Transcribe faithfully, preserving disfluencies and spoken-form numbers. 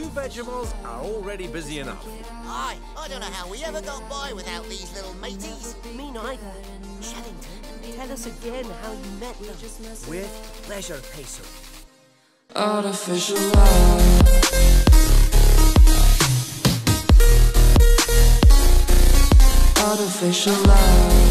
You Vegetables are already busy enough. Aye, I don't know how we ever got by without these little mateys. Me neither. Shellington, Tell us again how you met them. With pleasure, Peso. Artificial love. Artificial love.